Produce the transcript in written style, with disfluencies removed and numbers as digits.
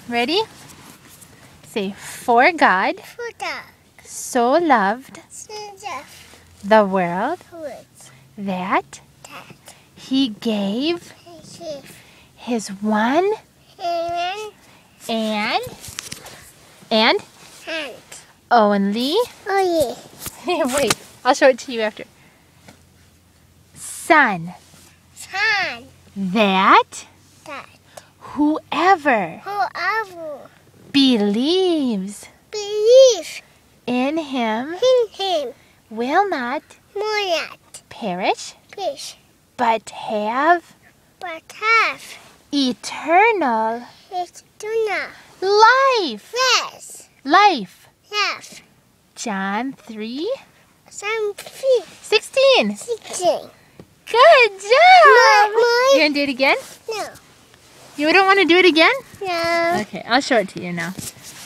Ready? Say, for God so loved the world that He gave His one and only. Wait, I'll show it to you after. Son. That whoever believes in Him will not perish, but have eternal life. John 3:16. Good job! You gonna do it again? No. You don't want to do it again? No. Okay, I'll show it to you now.